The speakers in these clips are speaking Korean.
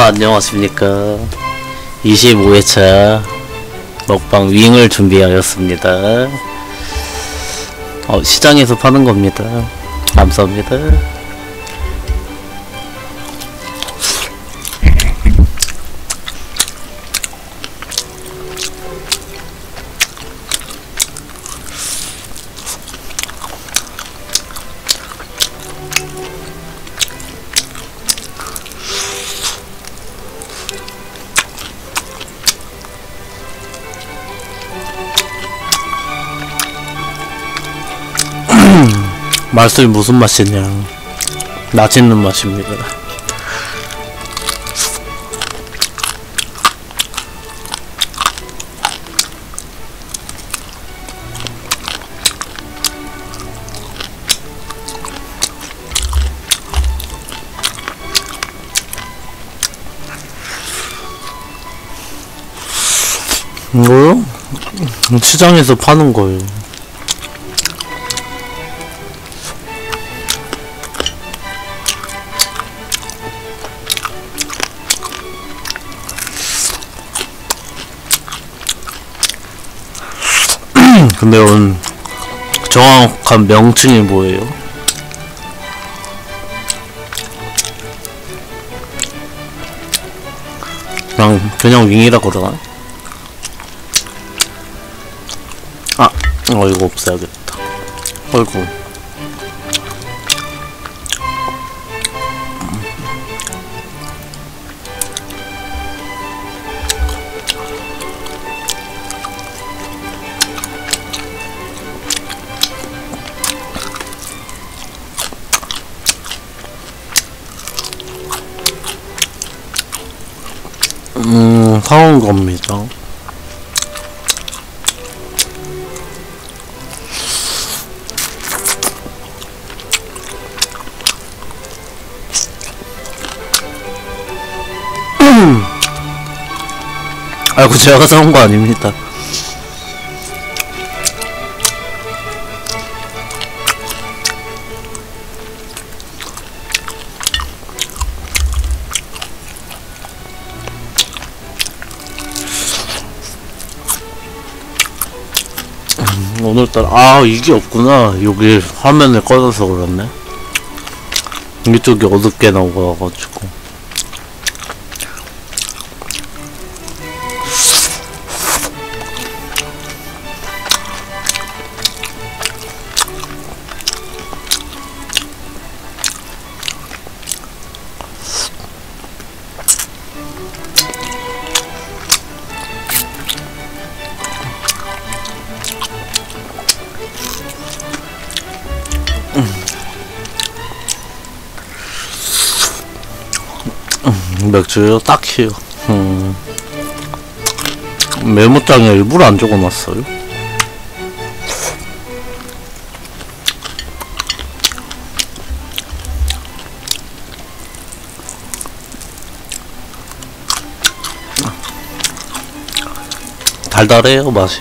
안녕하십니까. 25회차 먹방 윙을 준비하였습니다. 시장에서 파는 겁니다. 감사합니다. 맛이 무슨 맛이냐? 맛있는 맛입니다. 이거요? 시장에서 파는 거예요. 근데 정확한 명칭이 뭐예요? 그냥 윙이라고 그러나? 이거 없애야겠다. 어이구. 사온 겁니다. 아이고, 제가 사온 거 아닙니다. 오늘따라 이게 없구나. 여기 화면을 꺼져서 그렇네. 이쪽이 어둡게 나와가지고. 맥주요? 딱히요. 메모장에 일부러 안 적어놨어요. 달달해요, 맛이.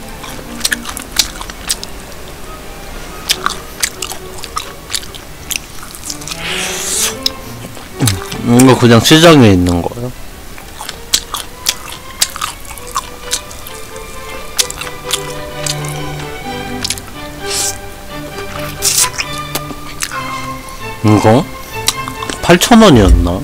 이거 그냥 시장에 있는 거예요. 이거 8,000원이었나?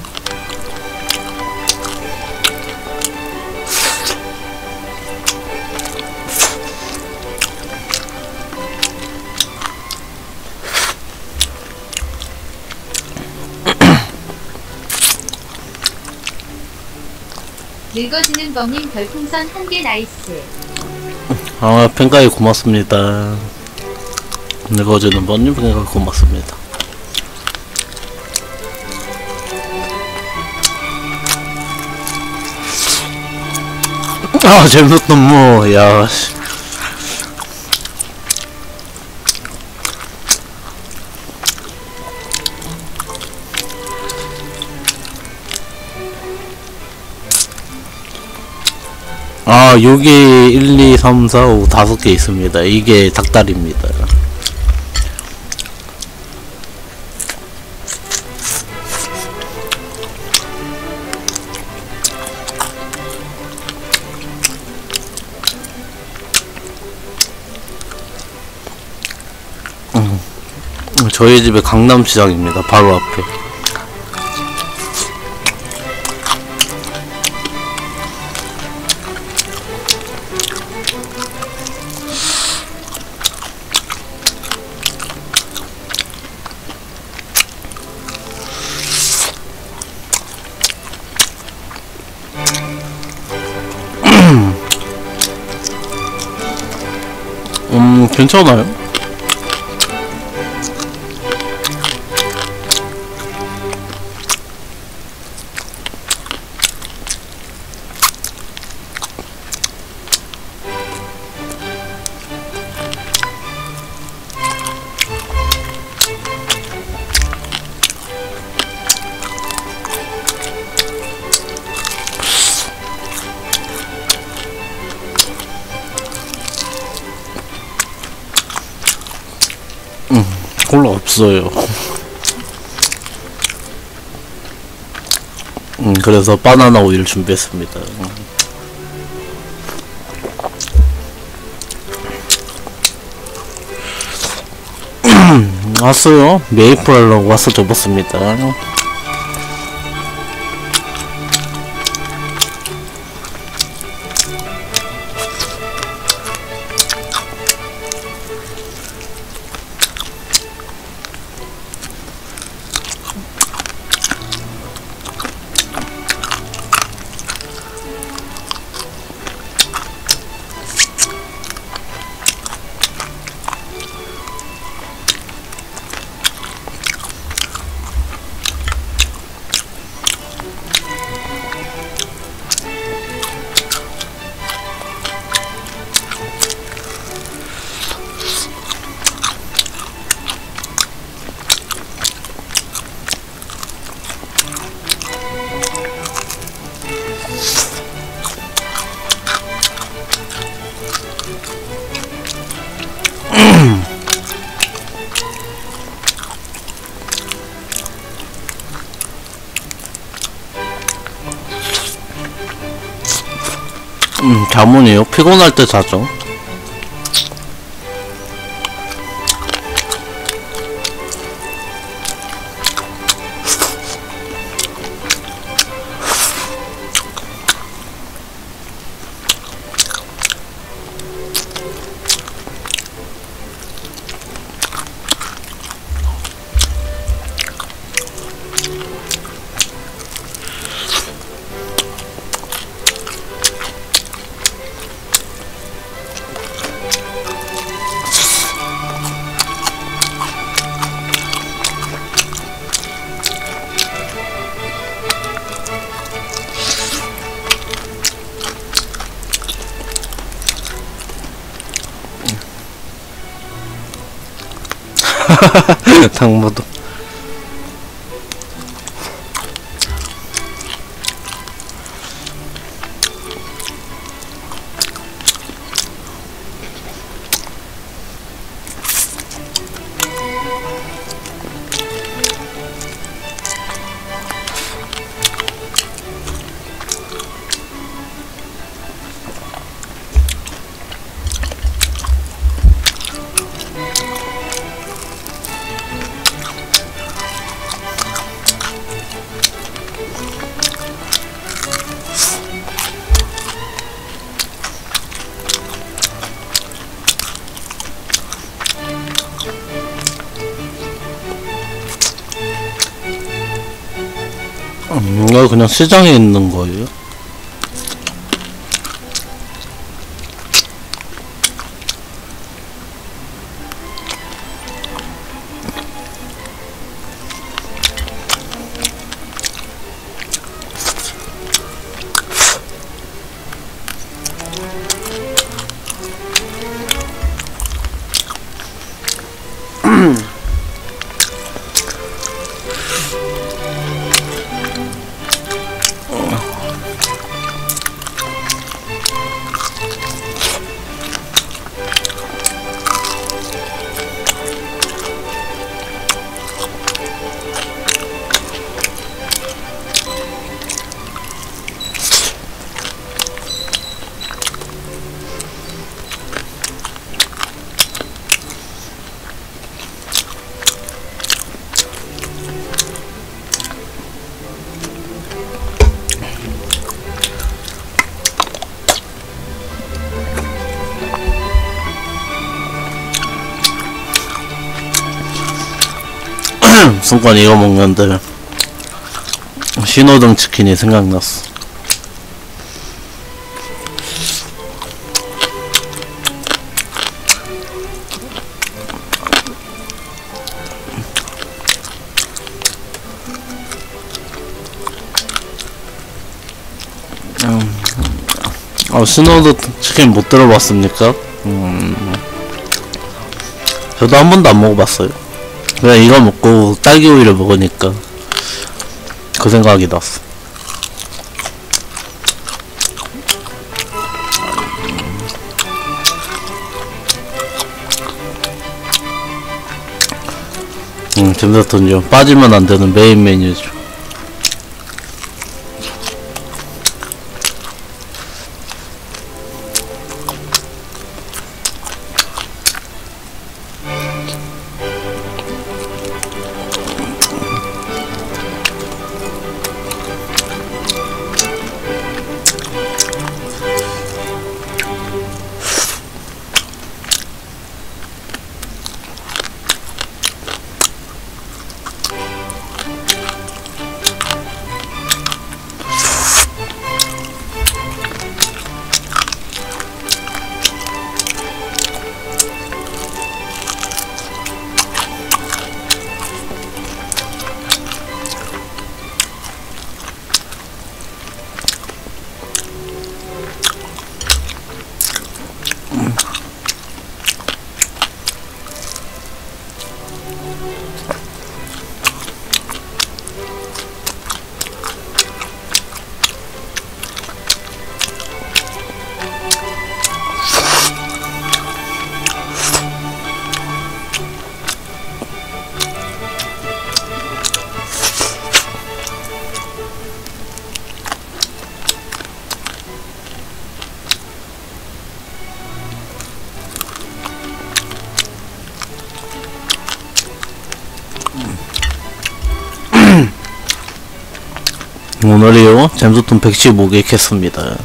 늙어지는 범인 별풍선 1개 나이스. 팬가이 고맙습니다. 늙어지는 범인 팬가이 고맙습니다. 재밌었던 뭐, 야, 씨. 여기 1, 2, 3, 4, 5, 5개 있습니다. 이게 닭다리입니다. 저희 집에 강남시장입니다. 바로 앞에. 괜찮아요. 콜라 없어요. 그래서 바나나 우유를 준비했습니다. 왔어요. 메이플 하려고 와서 접었습니다. 자문이요. 피곤할 때 자죠. 당무도 이거 그냥 시장에 있는 거예요? 순간 이거 먹는데 신호등 치킨이 생각났어. 신호등 치킨 못 들어봤습니까? 저도 한 번도 안 먹어봤어요. 그냥 이거 먹고 딸기 우유를 먹으니까 그 생각이 났어. 잼버튼이요. 빠지면 안 되는 메인 메뉴죠. 오늘이요 잼소통 115개 캤습니다.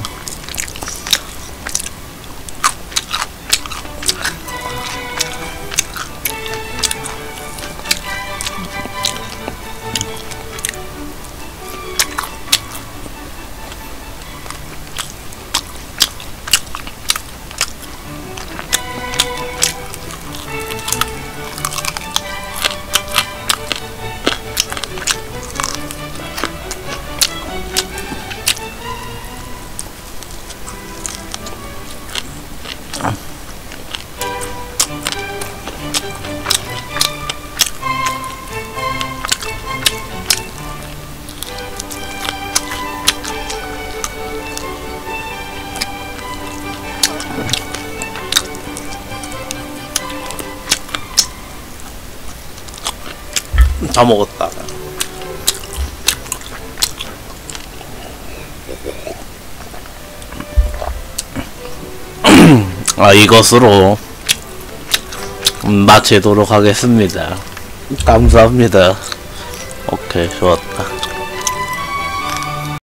다 먹었다. 이것으로 마치도록 하겠습니다. 감사합니다. 오케이, 좋았다.